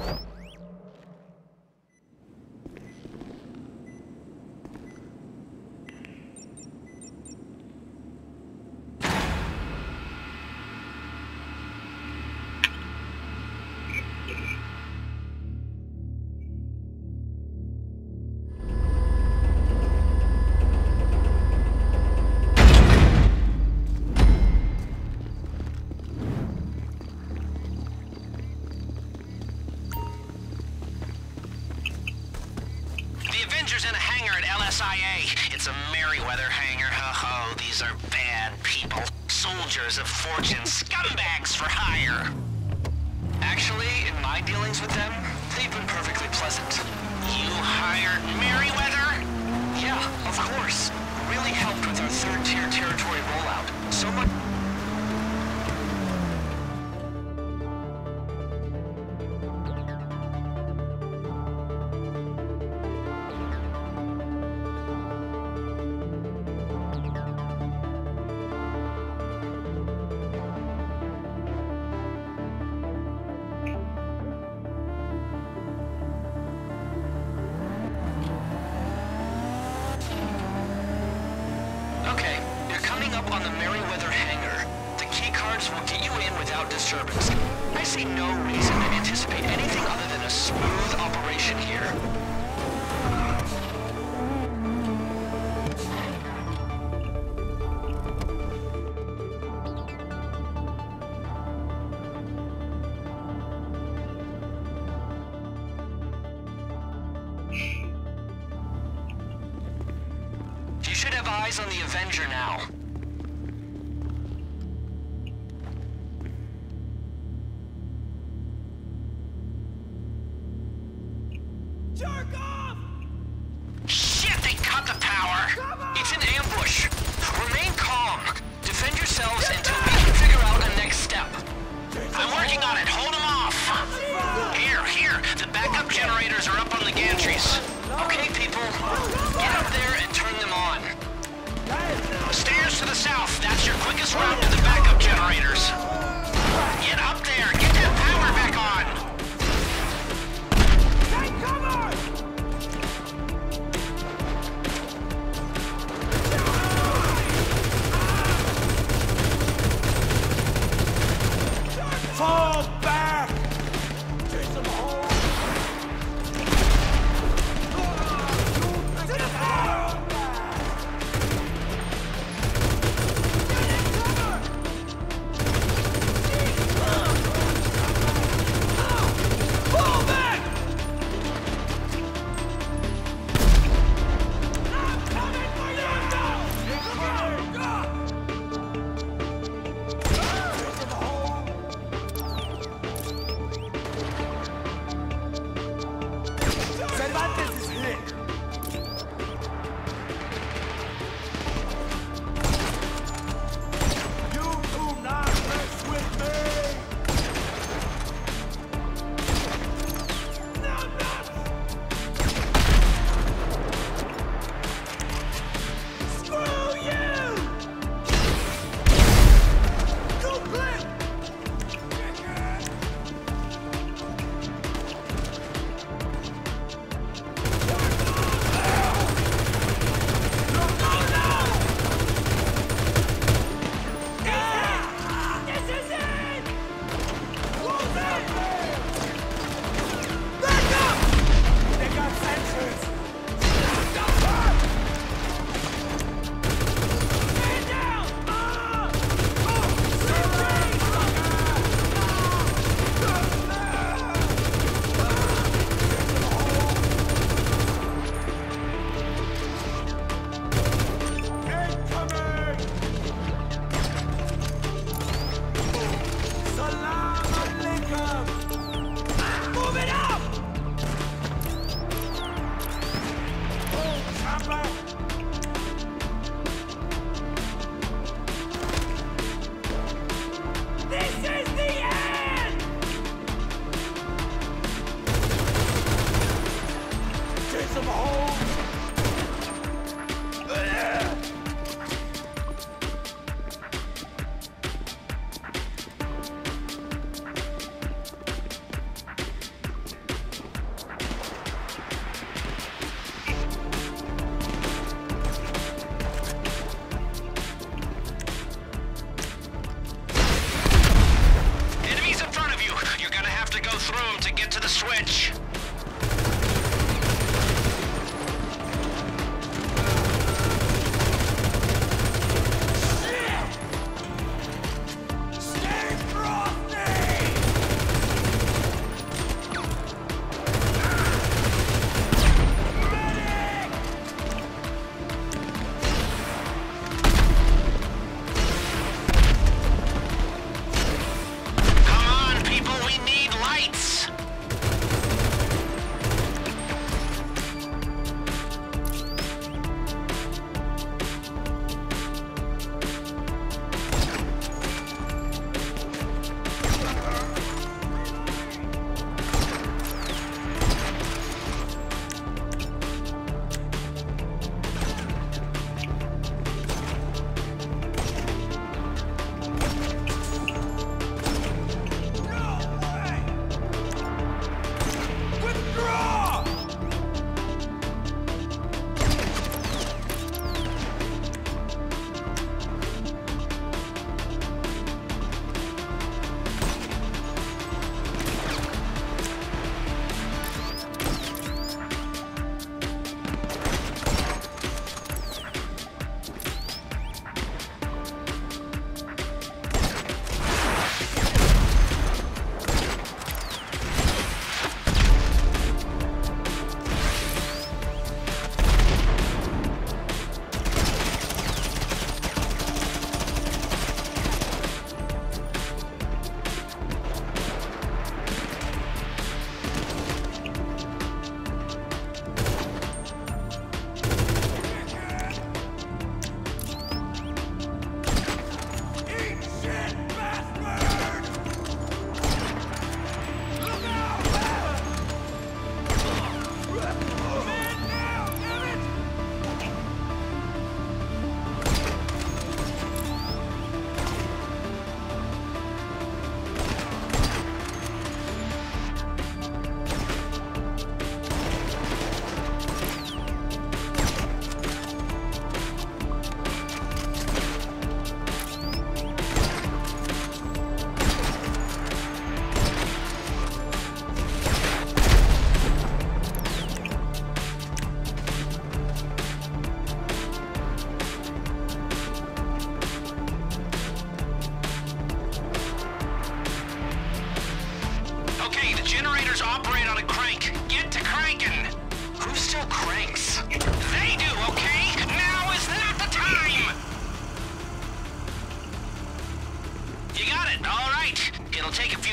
In a hangar at LSIA. It's a Merryweather hangar. Ho-ho, these are bad people. Soldiers of fortune, scumbags for hire. Actually, in my dealings with them, they've been perfectly pleasant. You hired Merryweather? Yeah, of course. Really helped with our third-tier territory rollout. So much... Okay, you're coming up on the Merryweather hangar. The key cards will get you in without disturbance. I see no reason to anticipate anything other than a smooth operation here. You should have eyes on the Avenger now. Jerk off! Shit, they cut the power! It's an ambush. Remain calm. Defend yourselves until we can figure out a next step. I'm working on it. Hold them off. Here. The backup generators are up on the gantries. Okay, people. Get up there and turn them on. Stairs to the south. That's your quickest route to the backup generators. Get up there. Get that power back on. Take cover! Fall back! Chase them home! To the fire! Get in cover!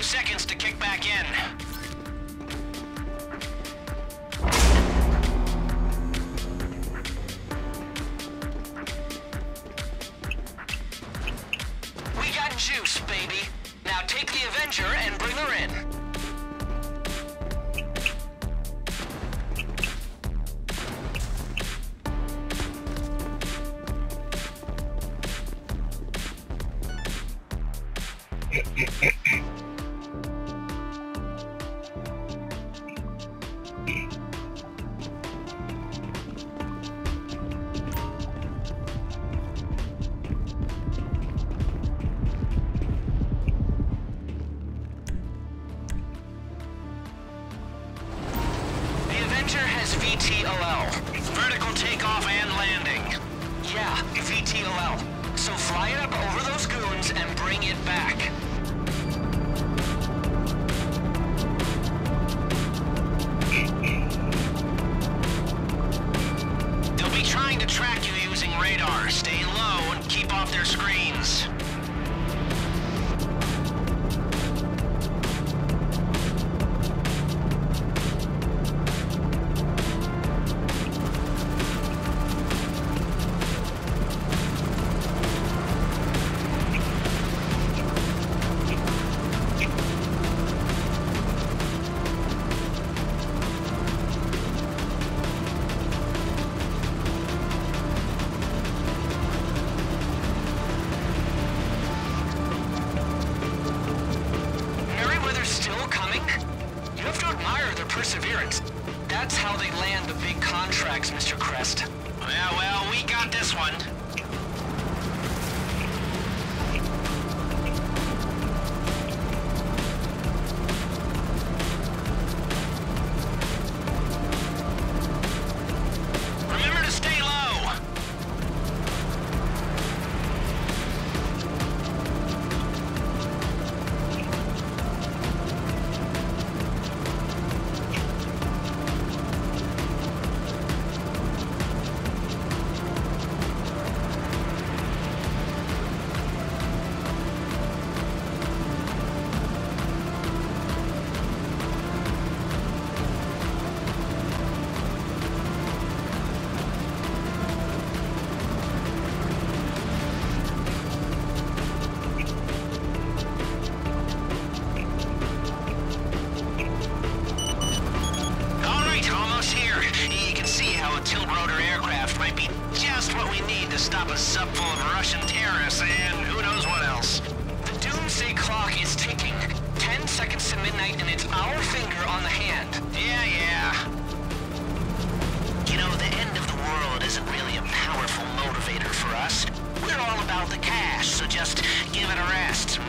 seconds to kick back in. We got juice, baby. Now take the Avenger and bring her in. Has VTOL. Vertical takeoff and landing. Yeah, VTOL. So fly it up over those goons and bring it back. They'll be trying to track you using radar. Stay low and keep off their screens. Perseverance. That's how they land the big contracts, Mr. Crest. Yeah, well, we got this one. Remember to stay low. Stop a sub full of Russian terrorists and who knows what else. The doomsday clock is ticking. 10 seconds to midnight and it's our finger on the hand. Yeah. You know, the end of the world isn't really a powerful motivator for us. We're all about the cash, so just give it a rest.